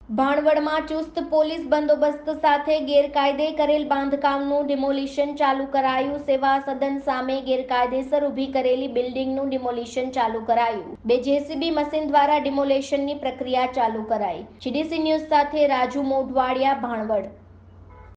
ભાણવડમાં ચુસ્ત પોલીસ બંદોબસ્ત સાથે ગેરકાયદે કરેલ બાંધકામનું ડિમોલિશન ચાલુ કરાયું. સેવા સદન સામે ગેરકાયદેસર ઊભી કરેલી બિલ્ડિંગનું ડિમોલિશન ચાલુ કરાયું. 2 જેસીબી મશીન દ્વારા ડિમોલિશનની પ્રક્રિયા ચાલુ કરાઈ. જીડીસી ન્યૂઝ સાથે રાજુ મોઢવાડિયા, ભાણવડ.